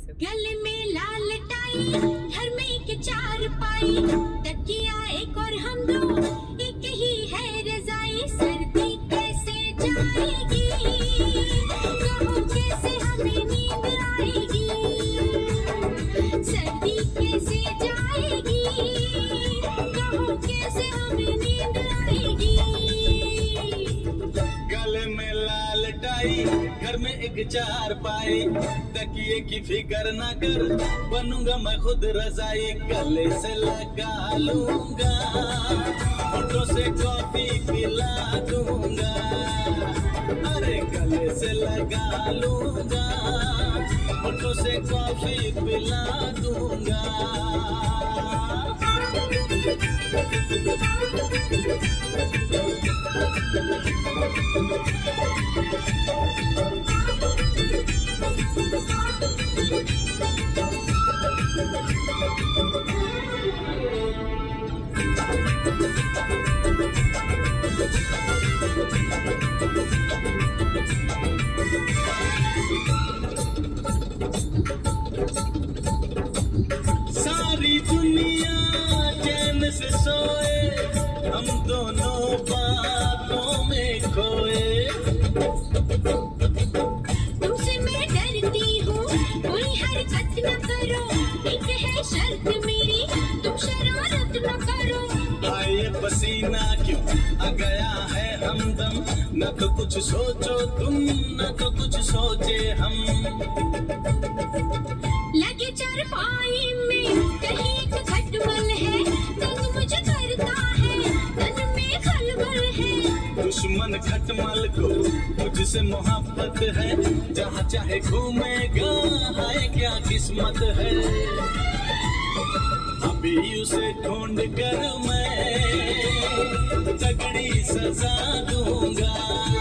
गले में लाल टाई, घर में के चार पाई, तकिया एक और हम दो, एक ही है रजाई। सर्दी कैसे जाएगी, कहो कैसे हमें नींद आएगी। सर्दी कैसे जाएगी, कहो कैसे हमें नींद आएगी। गले में लाल टाई, घर में एक चार पाई, तकिए की फिक्र ना कर, बनूंगा मैं खुद रजाई। गले से लगा लूंगा, होठों से कॉफी पिला दूंगा। अरे गले से लगा लूंगा, होठों से कॉफी पिला दूंगा। सारी दुनिया चैन से सोए, हम दोनों बातों में खोए। तुमसे मैं डरती हूँ, कोई हरकत न करो, एक है शर्त मेरी, तुम शरारत न करो। आए पसीना क्यों आ गया है हमदम, न तो कुछ सोचो तुम, न तो कुछ सोचे हम। लगे चारपाई में कहीं एक खटमल है, तंग मुझे करता है, तन में खलबल है। दुश्मन खटमल को मुझसे मोहब्बत है, जहाँ चाहे घूमेगा, हाय क्या किस्मत है। अभी उसे ढूंढ कर मैं तगड़ी सजा दूंगा।